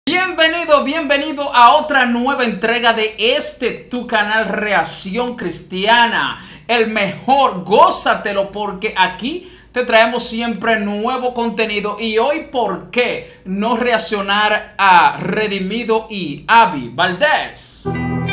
Bienvenido a otra nueva entrega de tu canal Reacción Cristiana. El mejor, gózatelo porque aquí te traemos siempre nuevo contenido. Y hoy, ¿por qué no reaccionar a Redimido y Abby Valdés?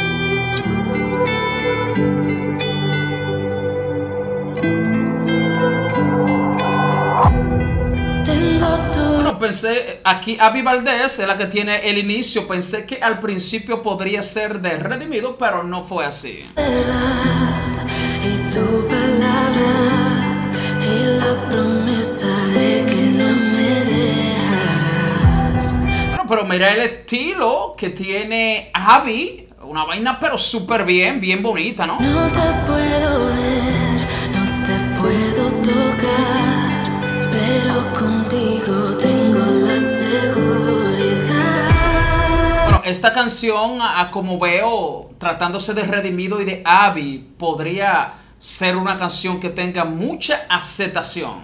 Pensé, aquí Abby Valdés es la que tiene el inicio. Pensé que al principio podría ser de Redimido, pero no fue así. Verdad, y tu palabra y la promesa de que no me dejarás. Bueno, pero mira el estilo que tiene Abby. Una vaina pero súper bien bonita, ¿no? No te puedo ver, no te puedo tocar, pero contigo tengo la seguridad. Bueno, esta canción, como veo, tratándose de Redimido y de Abby, podría ser una canción que tenga mucha aceptación.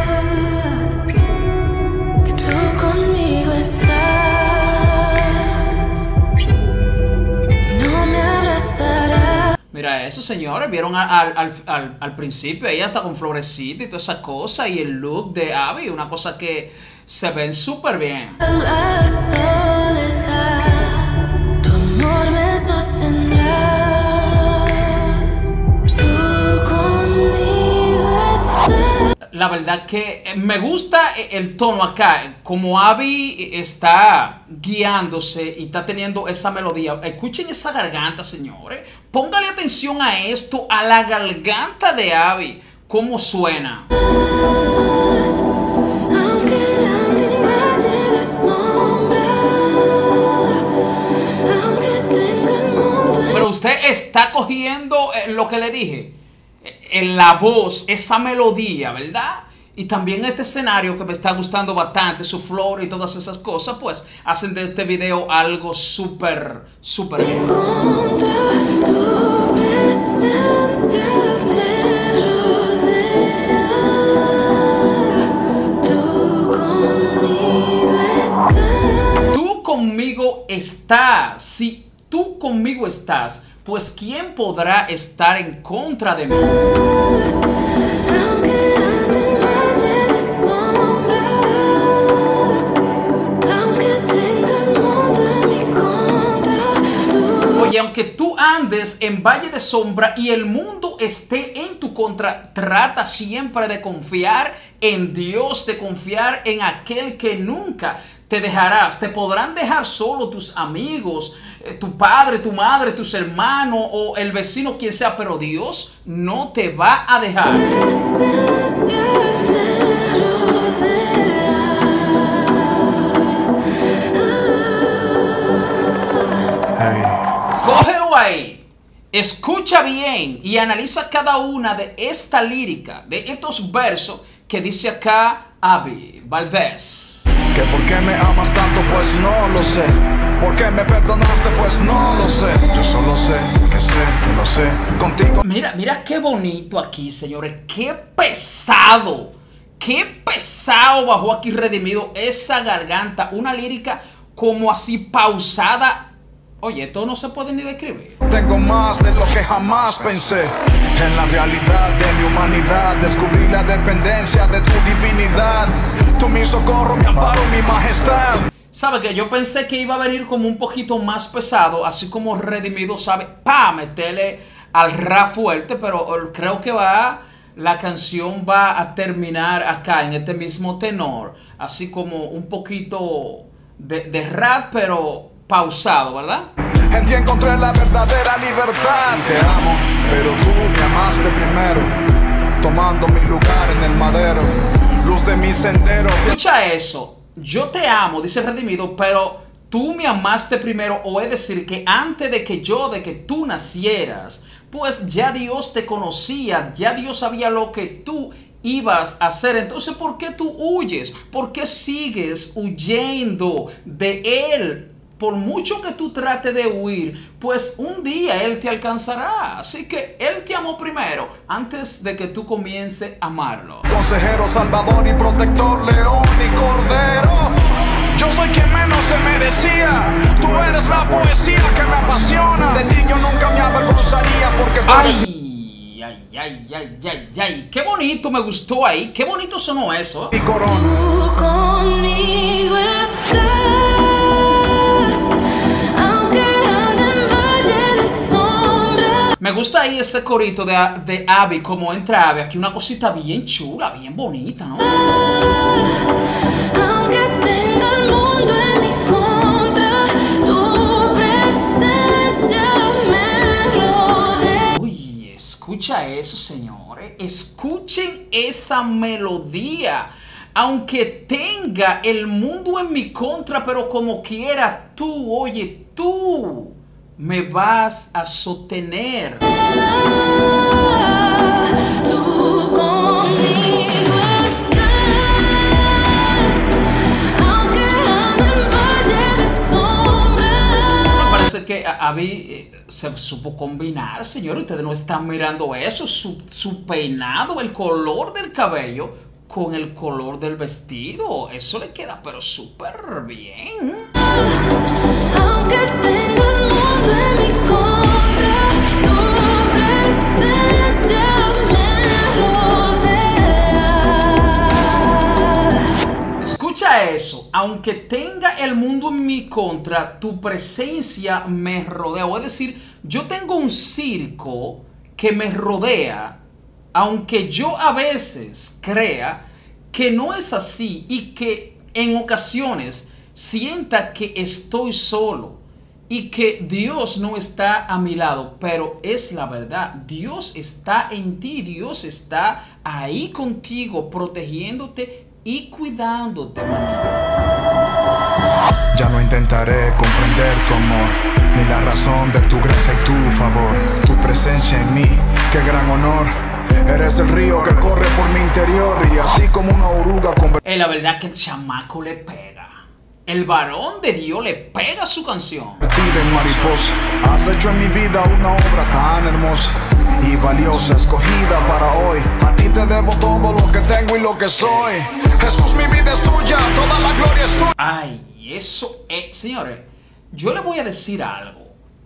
Que tú conmigo estás y no me abrazarás. Mira eso, señores, vieron al principio, ella está con florecita y toda esa cosa, y el look de Abby, una cosa que se ven súper bien. La soledad, tu amor me sostendrá. Tú conmigo estás. La verdad que me gusta el tono acá, como Abby está guiándose y está teniendo esa melodía. Escuchen esa garganta, señores. Póngale atención a esto, a la garganta de Abby, cómo suena. Aunque ande en valle de sombra, aunque tenga el mundo en... Pero usted está cogiendo lo que le dije, en la voz, esa melodía, ¿verdad? Y también este escenario que me está gustando bastante, su flor y todas esas cosas, pues hacen de este video algo súper bien. Contra tu presencia me rodea. Tú conmigo estás. Tú conmigo estás. Si tú conmigo estás, pues ¿quién podrá estar en contra de mí? Aunque ande en valle de sombra, aunque tenga el mundo en mi contra, tú. Oye, aunque tú andes en valle de sombra y el mundo esté en tu contra, trata siempre de confiar en Dios, de confiar en aquel que nunca te dejarás. Te podrán dejar solo tus amigos, tu padre, tu madre, tus hermanos o el vecino, quien sea, pero Dios no te va a dejar. Presencia me rodea. Cógelo ahí, escucha bien y analiza cada una de esta lírica, de estos versos que dice acá Abby Valdés. Que por qué me amas tanto, pues no lo sé. Por qué me perdonaste, pues no lo sé. Yo solo sé que lo sé contigo. Mira qué bonito aquí, señores. Qué pesado bajó aquí Redimido esa garganta. Una lírica como así pausada. Oye, esto no se puede ni describir. Tengo más de lo que jamás pensé. En la realidad de mi humanidad descubrí la dependencia de tu divinidad. Tú mi socorro, mi amparo, mi majestad. ¿Sabe que yo pensé que iba a venir como un poquito más pesado, así como Redimido sabe, meterle al rap fuerte, pero creo que la canción va a terminar acá en este mismo tenor, así como un poquito de rap, pero pausado, ¿verdad? En ti encontré la verdadera libertad. Te amo, pero tú me amaste primero, tomando mi lugar en el madero, luz de mi sendero. Escucha eso. Yo te amo, dice Redimido, pero tú me amaste primero, o es decir, que antes de que tú nacieras, pues ya Dios te conocía, ya Dios sabía lo que tú ibas a hacer. Entonces, ¿por qué tú huyes? ¿Por qué sigues huyendo de Él? Por mucho que tú trates de huir, pues un día Él te alcanzará. Así que Él te amó primero, antes de que tú comiences a amarlo. Consejero, salvador y protector, león y cordero. Yo soy quien menos te merecía. Tú eres la poesía que me apasiona. De ti yo nunca me avergonzaría porque tú eres Ay, qué bonito, me gustó ahí, qué bonito sonó eso. mi corona. Tú conmigo estás, aunque ande en valle de sombra. Me gusta ahí ese corito de Abby, como entra Abby, aquí una cosita bien chula, bien bonita, ¿no? Aunque tenga el mundo en mi contra, tu presencia me rodea. Uy, escucha eso, señores, escuchen esa melodía. Aunque tenga el mundo en mi contra, pero como quiera, tú, oye, tú me vas a sostener. Tú conmigo estás, aunque ande en valle de sombra. Parece que Abby se supo combinar, señor. Ustedes no están mirando eso, su peinado, el color del cabello con el color del vestido. Eso le queda pero súper bien. Aunque tenga el mundo en mi contra, tu presencia me rodea. Escucha eso. Aunque tenga el mundo en mi contra, tu presencia me rodea. O es decir, yo tengo un circo que me rodea, aunque yo a veces crea que no es así y que en ocasiones sienta que estoy solo y que Dios no está a mi lado, pero es la verdad. Dios está en ti, Dios está ahí contigo, protegiéndote y cuidándote, manito. Ya no intentaré comprender tu amor, ni la razón de tu gracia y tu favor. Tu presencia en mí, qué gran honor. Eres el río que corre por mi interior y así como una oruga La verdad que el chamaco le pega. El varón de Dios le pega su canción. convertida en mariposa. Has hecho en mi vida una obra tan hermosa y valiosa, escogida para hoy. A ti te debo todo lo que tengo y lo que soy. Jesús, mi vida es tuya, toda la gloria es tuya. Ay, eso es, señores, yo le voy a decir algo.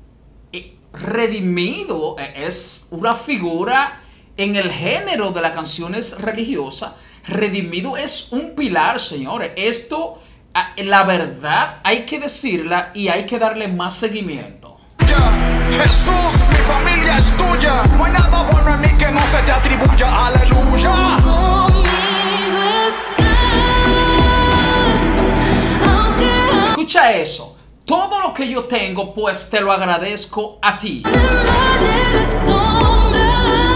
Redimido es una figura en el género de las canciones religiosas. Redimido es un pilar, señores. Esto, la verdad, hay que decirla y hay que darle más seguimiento. Jesús, mi familia es tuya. No hay nada bueno en mí que no se te atribuya. Aleluya. Conmigo estás, aunque Escucha eso. Todo lo que yo tengo, pues te lo agradezco a ti. ande en valle de sombra,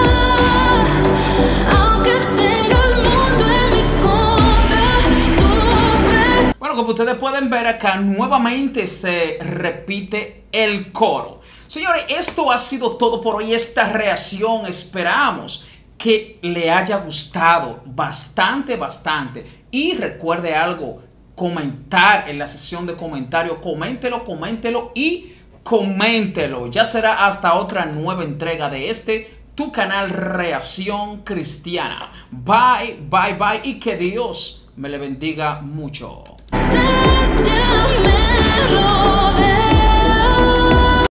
aunque tenga el mundo en mi contra, tu presencia. Bueno, como ustedes pueden ver acá, nuevamente se repite el coro. Señores, esto ha sido todo por hoy, esta reacción. Esperamos que le haya gustado bastante. Y recuerde algo, comentar en la sección de comentarios. Coméntelo y coméntelo. Ya será hasta otra nueva entrega de tu canal Reacción Cristiana. Bye y que Dios me le bendiga mucho. Me rodea.